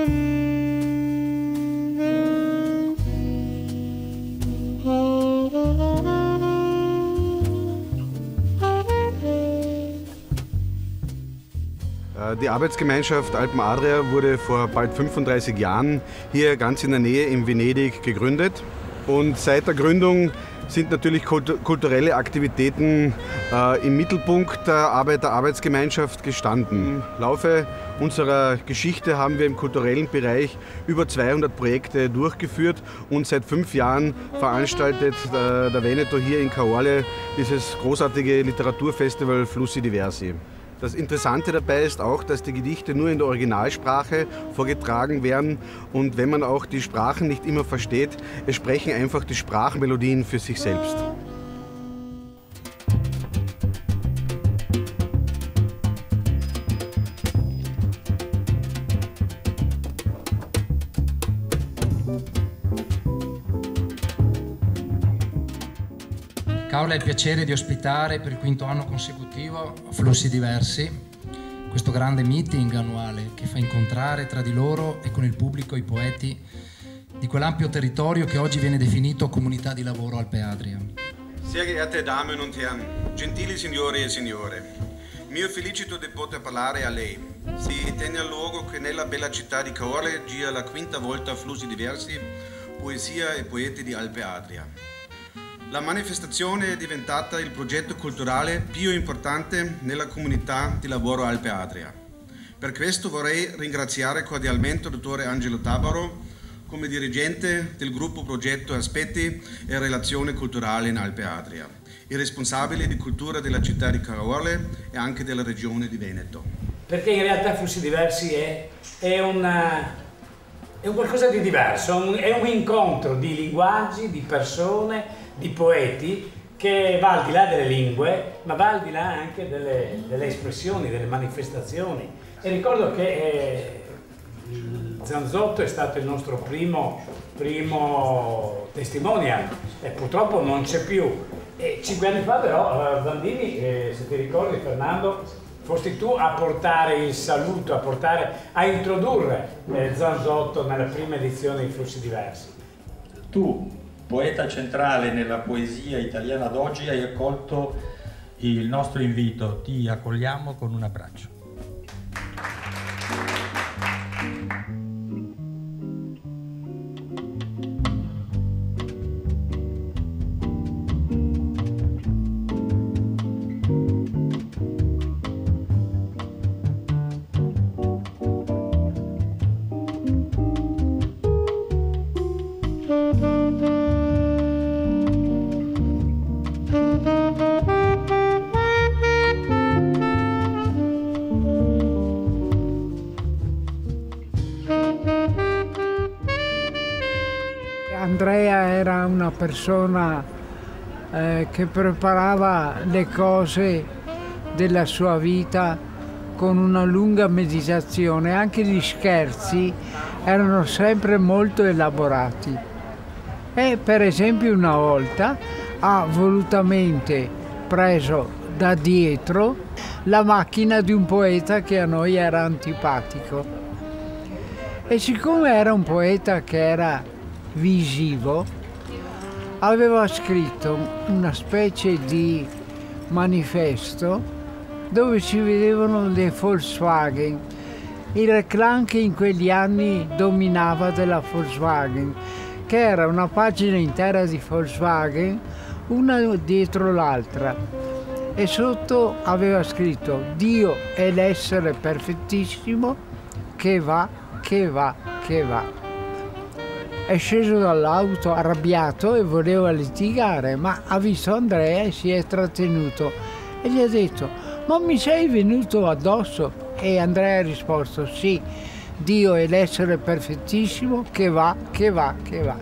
Die Arbeitsgemeinschaft Alpen Adria wurde vor bald 35 Jahren hier ganz in der Nähe in Venedig gegründet. Und seit der Gründung sind natürlich kulturelle Aktivitäten im Mittelpunkt der Arbeit der Arbeitsgemeinschaft gestanden. Im Laufe unserer Geschichte haben wir im kulturellen Bereich über 200 Projekte durchgeführt und seit 5 Jahren veranstaltet der Veneto hier in Caorle dieses großartige Literaturfestival Flussi Diversi. Das Interessante dabei ist auch, dass die Gedichte nur in der Originalsprache vorgetragen werden und wenn man auch die Sprachen nicht immer versteht, es sprechen einfach die Sprachmelodien für sich selbst. Caorle ha il piacere di ospitare per il 5º anno consecutivo Flussi Diversi, questo grande meeting annuale che fa incontrare tra di loro e con il pubblico i poeti di quell'ampio territorio che oggi viene definito Comunità di Lavoro Alpe Adria. Sehr geehrte Damen und Herren, gentili signori e signore, mio felicito di poter parlare a lei. Si tiene a luogo che nella bella città di Caorle gira la 5ª volta Flussi Diversi, poesia e poeti di Alpe Adria. La manifestazione è diventata il progetto culturale più importante nella comunità di lavoro Alpe Adria. Per questo vorrei ringraziare cordialmente il dottore Angelo Tabaro come dirigente del gruppo Progetto Aspetti e Relazione Culturale in Alpe Adria, il responsabile di cultura della città di Caorle e anche della regione di Veneto. Perché in realtà Flussi Diversi è un qualcosa di diverso, è un incontro di linguaggi, di persone, di poeti che va al di là delle lingue, ma va al di là anche delle espressioni, delle manifestazioni. E ricordo che Zanzotto è stato il nostro primo testimonial e purtroppo non c'è più. E 5 anni fa però, Bandini, se ti ricordi Fernando, fosti tu a portare il saluto, a introdurre Zanzotto nella prima edizione di Flussi Diversi. Tu, poeta centrale nella poesia italiana d'oggi, hai accolto il nostro invito. Ti accogliamo con un abbraccio. Andrea era una persona che preparava le cose della sua vita con una lunga meditazione, anche gli scherzi erano sempre molto elaborati. E per esempio una volta ha volutamente preso da dietro la macchina di un poeta che a noi era antipatico. E siccome era un poeta che era visivo, aveva scritto una specie di manifesto dove si vedevano le Volkswagen, il reclame che in quegli anni dominava della Volkswagen, che era una pagina intera di Volkswagen, una dietro l'altra, e sotto aveva scritto Dio è l'essere perfettissimo che va, che va, che va. È sceso dall'auto arrabbiato e voleva litigare, ma ha visto Andrea e si è trattenuto e gli ha detto: ma mi sei venuto addosso? E Andrea ha risposto: sì, Dio è l'essere perfettissimo che va, che va, che va.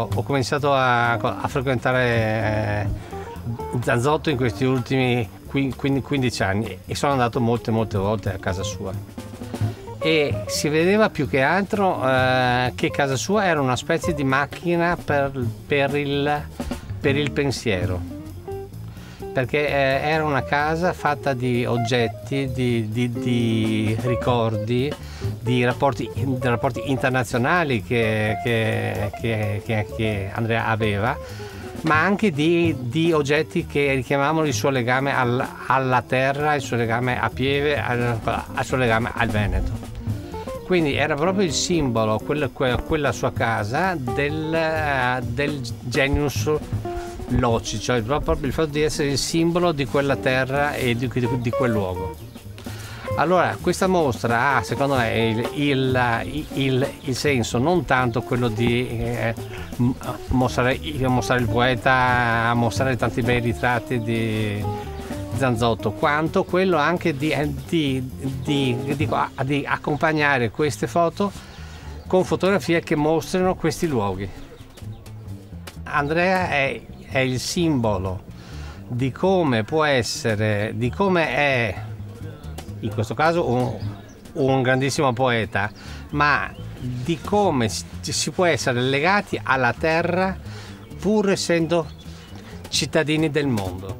ho cominciato a frequentare Zanzotto in questi ultimi 15 anni e sono andato molte volte a casa sua. E si vedeva più che altro che casa sua era una specie di macchina per il pensiero, perché era una casa fatta di oggetti, di ricordi, di rapporti internazionali che Andrea aveva, ma anche di oggetti che richiamavano il suo legame alla terra, il suo legame a Pieve, il suo legame al Veneto. Quindi era proprio il simbolo, quella sua casa, del genius loci, cioè proprio il fatto di essere il simbolo di quella terra e di quel luogo. Allora questa mostra ha secondo me il senso non tanto quello di mostrare il poeta, mostrare tanti bei ritratti di Zanzotto, quanto quello anche di accompagnare queste foto con fotografie che mostrano questi luoghi. Andrea è il simbolo di come può essere, di come è in questo caso un grandissimo poeta, ma di come si può essere legati alla terra pur essendo cittadini del mondo.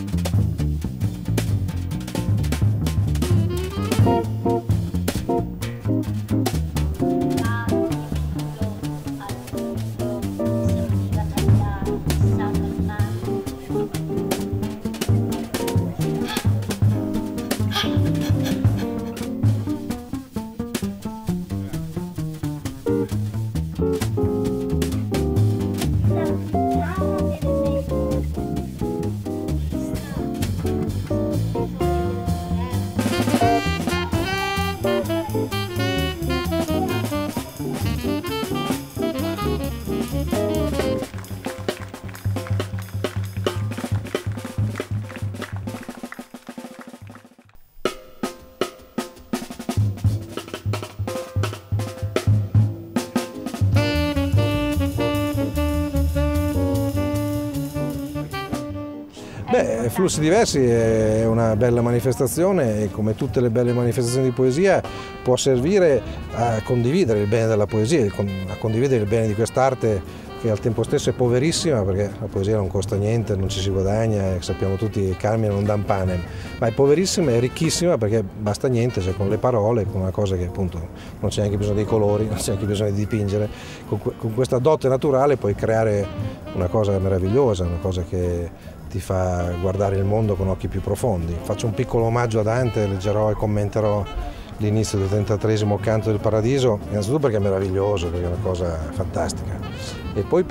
Beh, Flussi Diversi è una bella manifestazione e come tutte le belle manifestazioni di poesia può servire a condividere il bene della poesia, a condividere il bene di quest'arte che al tempo stesso è poverissima perché la poesia non costa niente, non ci si guadagna, sappiamo tutti che Carmine non dà panem, ma è poverissima e ricchissima perché basta niente, cioè con le parole, con una cosa che appunto non c'è neanche bisogno dei colori, non c'è neanche bisogno di dipingere, con questa dote naturale puoi creare una cosa meravigliosa, una cosa che ti fa guardare il mondo con occhi più profondi. Faccio un piccolo omaggio a Dante, leggerò e commenterò l'inizio del 33esimo canto del Paradiso, innanzitutto perché è meraviglioso, perché è una cosa fantastica, e poi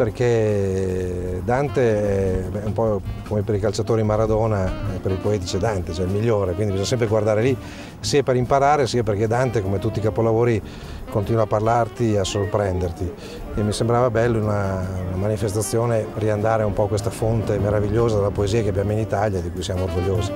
perché Dante è un po' come per i calciatori Maradona, per i poeti c'è Dante, cioè il migliore, quindi bisogna sempre guardare lì, sia per imparare, sia perché Dante, come tutti i capolavori, continua a parlarti e a sorprenderti. E mi sembrava bello in una manifestazione riandare un po' a questa fonte meravigliosa della poesia che abbiamo in Italia e di cui siamo orgogliosi.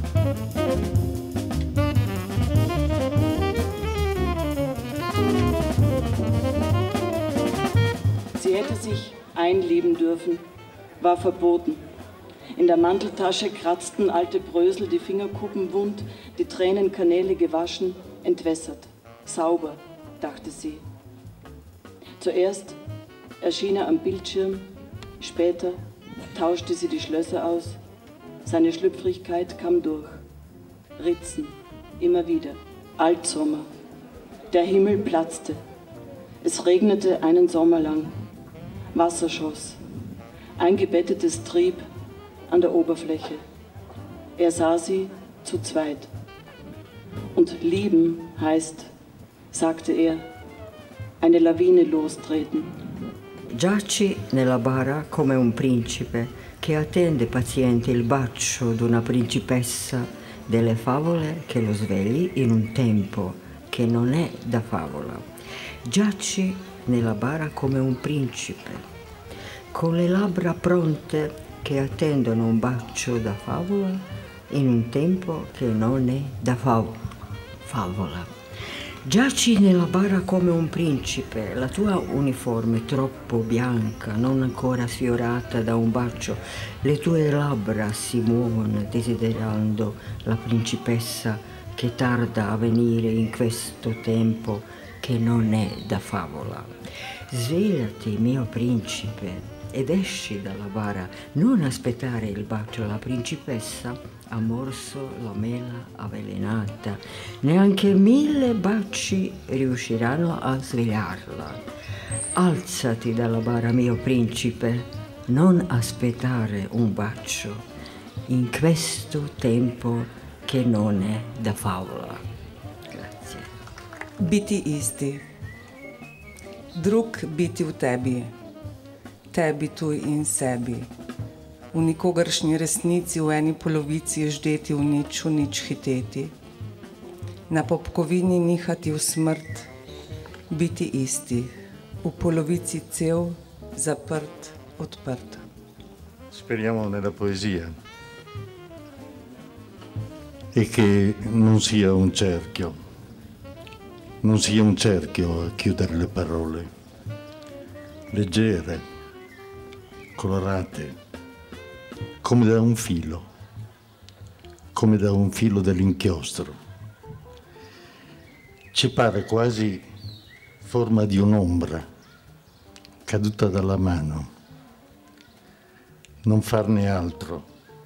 Sie hätte sich einleben dürfen, war verboten. In der Manteltasche kratzten alte Brösel die Fingerkuppen wund, die Tränenkanäle gewaschen, entwässert. Sauber, dachte sie. Zuerst erschien er am Bildschirm, später tauschte sie die Schlösser aus. Seine Schlüpfrigkeit kam durch. Ritzen, immer wieder. Altsommer. Der Himmel platzte. Es regnete einen Sommer lang. Wasser schoss. Eingebettetes trieb an der Oberfläche. Er sah sie zu zweit. Und lieben heißt, sagte er, eine Lawine lostreten. Giaci nella bara come un principe che attende paziente il bacio d'una principessa delle favole che lo svegli in un tempo che non è da favola. Giaci nella bara come un principe, con le labbra pronte che attendono un bacio da favola in un tempo che non è da favola. Giaci nella bara come un principe, la tua uniforme troppo bianca, non ancora sfiorata da un bacio, le tue labbra si muovono desiderando la principessa che tarda a venire in questo tempo che non è da favola. Svegliati, mio principe, ed esci dalla bara, non aspettare il bacio, la principessa ha morso la mela avvelenata, neanche 1000 baci riusciranno a svegliarla. Alzati dalla bara, mio principe, non aspettare un bacio in questo tempo che non è da favola. Grazie. Biti isti. Drug biti v tebi, tebi tuj in sebi. V nikogaršnji resnici v eni polovici ždeti v nič hiteti. Na popkovini nihati v smrt, biti isti, v polovici cel, zaprt, odprt. Speriamo nella poesia e che non sia un cerchio a chiudere le parole, leggere, colorate, come da un filo dell'inchiostro. Ci pare quasi forma di un'ombra caduta dalla mano. Non farne altro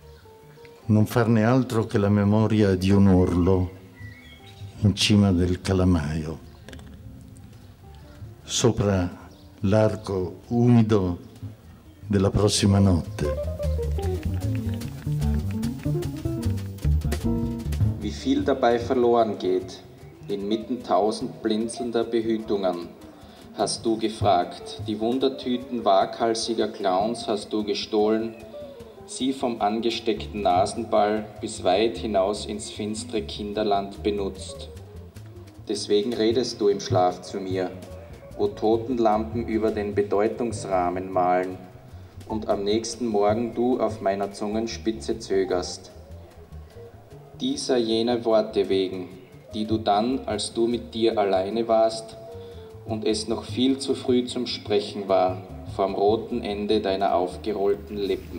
che la memoria di un orlo in cima del calamaio, sopra l'arco umido della prossima notte. Wie viel dabei verloren geht, inmitten 1000 blinzelnder Behütungen, hast du gefragt. Die Wundertüten waghalsiger Clowns hast du gestohlen, sie vom angesteckten Nasenball bis weit hinaus ins finstere Kinderland benutzt. Deswegen redest du im Schlaf zu mir, wo Totenlampen über den Bedeutungsrahmen malen und am nächsten Morgen du auf meiner Zungenspitze zögerst. Dieser jener Worte wegen, die du dann, als du mit dir alleine warst und es noch viel zu früh zum Sprechen war, vorm roten Ende deiner aufgerollten Lippen.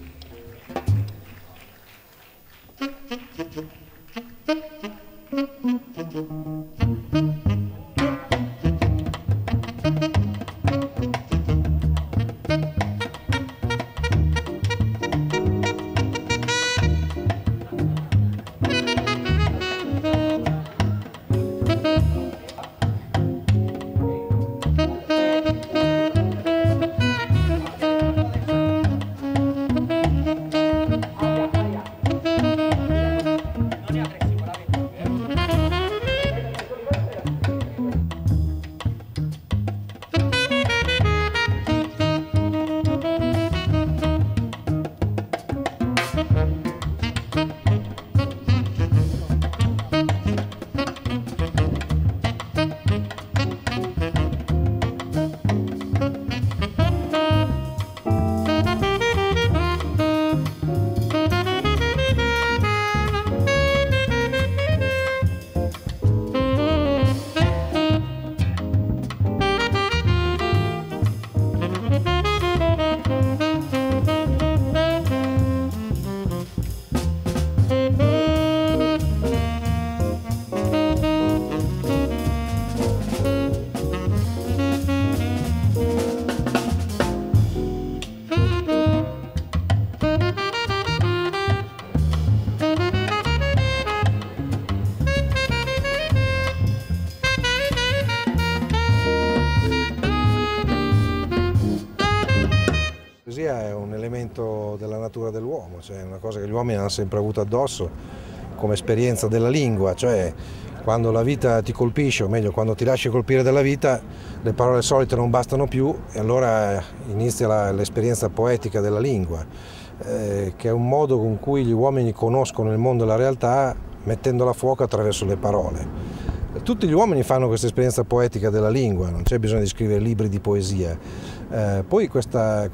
È un elemento della natura dell'uomo, cioè una cosa che gli uomini hanno sempre avuto addosso come esperienza della lingua, cioè quando la vita ti colpisce, o meglio quando ti lasci colpire dalla vita, le parole solite non bastano più e allora inizia l'esperienza poetica della lingua, che è un modo con cui gli uomini conoscono il mondo e la realtà mettendola a fuoco attraverso le parole. Tutti gli uomini fanno questa esperienza poetica della lingua, non c'è bisogno di scrivere libri di poesia. Poi questa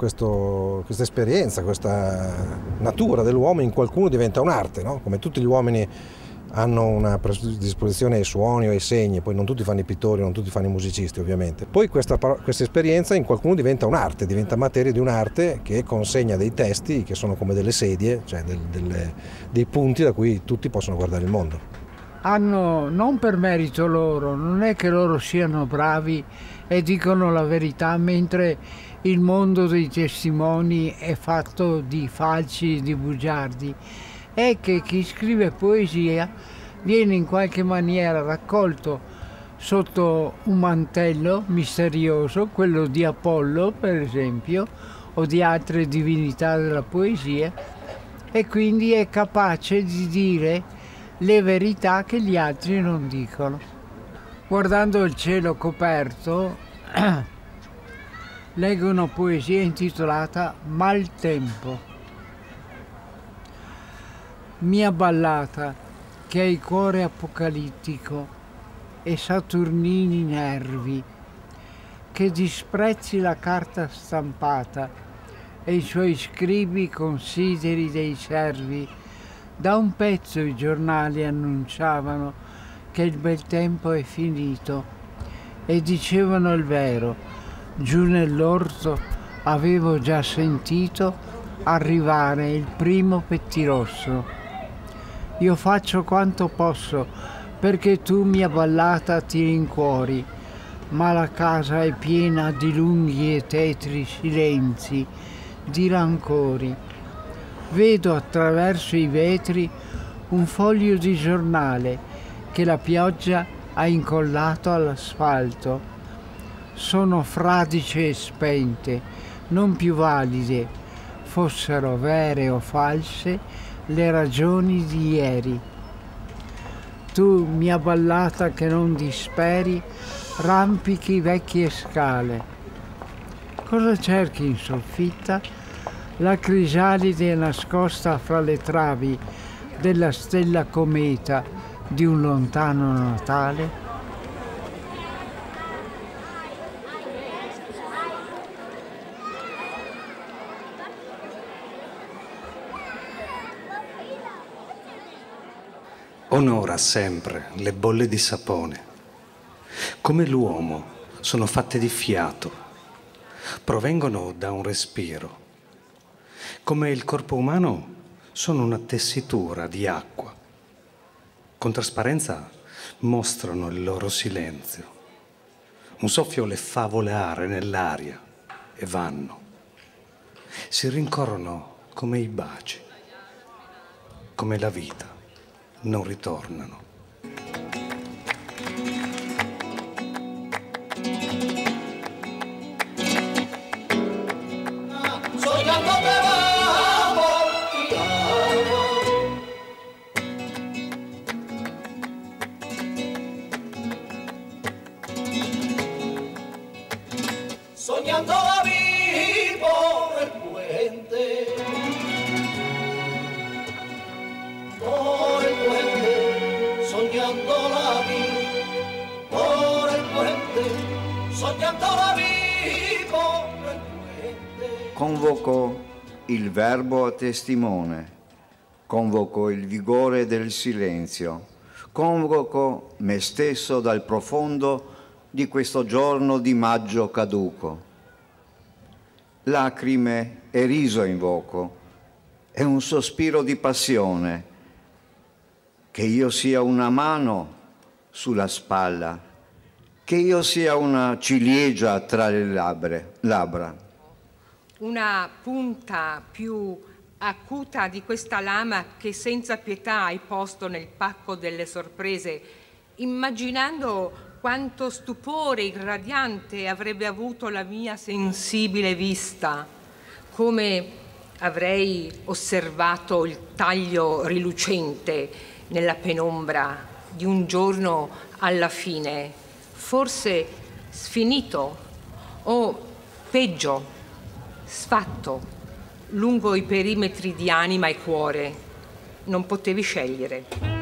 esperienza, questa natura dell'uomo in qualcuno diventa un'arte, no? Come tutti gli uomini hanno una predisposizione ai suoni o ai segni, poi non tutti fanno i pittori, non tutti fanno i musicisti ovviamente. Poi questa esperienza in qualcuno diventa un'arte, diventa materia di un'arte che consegna dei testi che sono come delle sedie, cioè dei punti da cui tutti possono guardare il mondo. Hanno, non per merito loro, non è che loro siano bravi e dicono la verità, mentre il mondo dei testimoni è fatto di falsi, di bugiardi. È che chi scrive poesia viene in qualche maniera raccolto sotto un mantello misterioso, quello di Apollo per esempio, o di altre divinità della poesia, e quindi è capace di dire le verità che gli altri non dicono. Guardando il cielo coperto, leggo una poesia intitolata Maltempo. Mia ballata, che hai cuore apocalittico e saturnini nervi, che disprezzi la carta stampata e i suoi scribi consideri dei servi. Da un pezzo i giornali annunciavano che il bel tempo è finito e dicevano il vero. Giù nell'orto avevo già sentito arrivare il primo pettirosso. Io faccio quanto posso perché tu, mia ballata, ti rincuori, ma la casa è piena di lunghi e tetri silenzi, di rancori. Vedo attraverso i vetri un foglio di giornale che la pioggia ha incollato all'asfalto. Sono fradice e spente, non più valide, fossero vere o false, le ragioni di ieri. Tu, mia ballata che non disperi, rampichi vecchie scale. Cosa cerchi in soffitta? La crisalide nascosta fra le travi della stella cometa di un lontano Natale? Onora sempre le bolle di sapone. Come l'uomo sono fatte di fiato, provengono da un respiro. Come il corpo umano sono una tessitura di acqua. Con trasparenza mostrano il loro silenzio. Un soffio le fa volare nell'aria e vanno. Si rincorrono come i baci, come la vita. Non ritornano. Soñando la vivo el puente. Por el puente, soñando la vi, por il puente, sognando la vi, por il puente. Convoco il verbo a testimone, convoco il vigore del silenzio, convoco me stesso dal profondo di questo giorno di maggio caduco. Lacrime e riso invoco, e un sospiro di passione, che io sia una mano sulla spalla, che io sia una ciliegia tra le labbra. Una punta più acuta di questa lama che senza pietà hai posto nel pacco delle sorprese, immaginando quanto stupore irradiante avrebbe avuto la mia sensibile vista, come avrei osservato il taglio rilucente nella penombra di un giorno alla fine, forse sfinito o peggio, sfatto, lungo i perimetri di anima e cuore. Non potevi scegliere.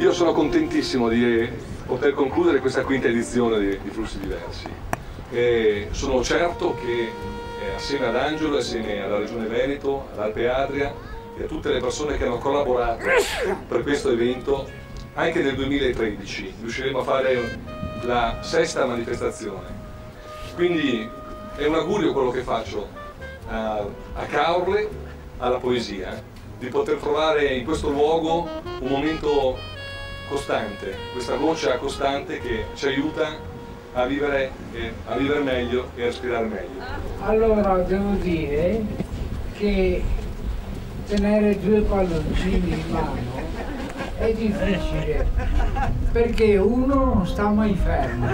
Io sono contentissimo di poter concludere questa quinta edizione di Flussi Diversi e sono certo che assieme ad Angelo, assieme alla Regione Veneto, all'Alpe Adria e a tutte le persone che hanno collaborato per questo evento, anche nel 2013 riusciremo a fare la 6ª manifestazione. Quindi è un augurio quello che faccio a Caorle, alla poesia, di poter trovare in questo luogo un momento costante, questa goccia costante che ci aiuta a vivere meglio e a respirare meglio. Allora devo dire che tenere 2 palloncini in mano è difficile perché uno non sta mai fermo.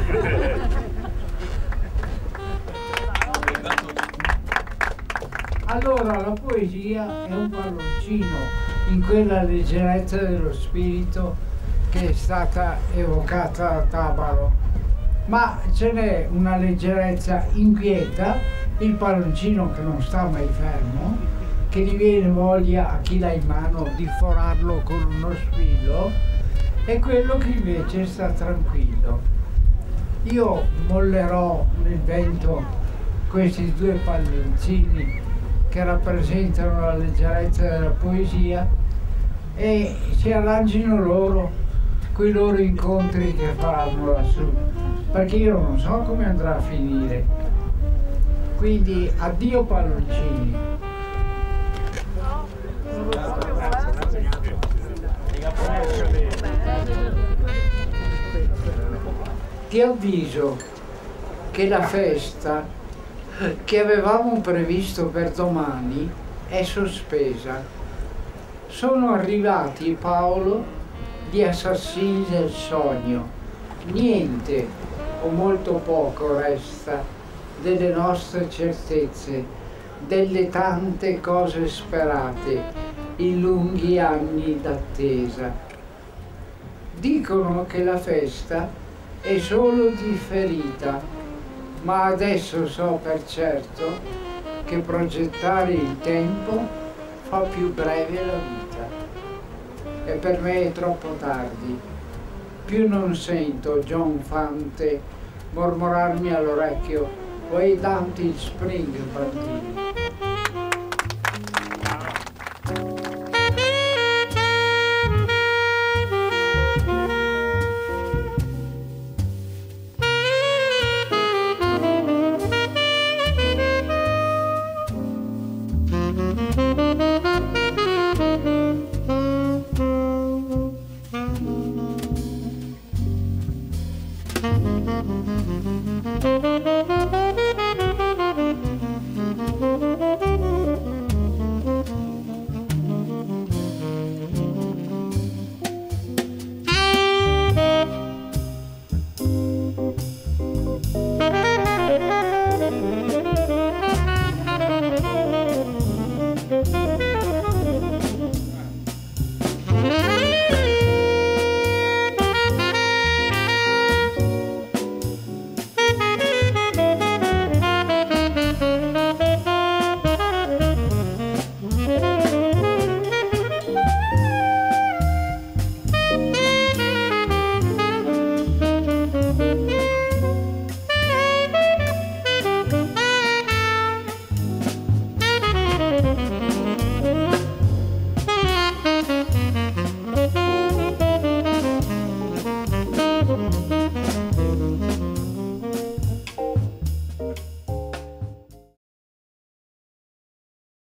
Allora la poesia è un palloncino in quella leggerezza dello spirito che è stata evocata da Tabaro. Ma ce n'è una leggerezza inquieta, il palloncino che non sta mai fermo, che gli viene voglia a chi l'ha in mano di forarlo con uno spillo, e quello che invece sta tranquillo. Io mollerò nel vento questi 2 palloncini che rappresentano la leggerezza della poesia e si arrangino loro quei loro incontri che faranno lassù, perché io non so come andrà a finire. Quindi addio palloncini. Ti avviso che la festa che avevamo previsto per domani è sospesa. Sono arrivati, Paolo, gli assassini del sogno. Niente o molto poco resta delle nostre certezze, delle tante cose sperate in lunghi anni d'attesa. Dicono che la festa è solo differita, ma adesso so per certo che progettare il tempo fa più breve la vita. E per me è troppo tardi. Più non sento John Fante mormorarmi all'orecchio "Way down till spring, bambini". Thank you.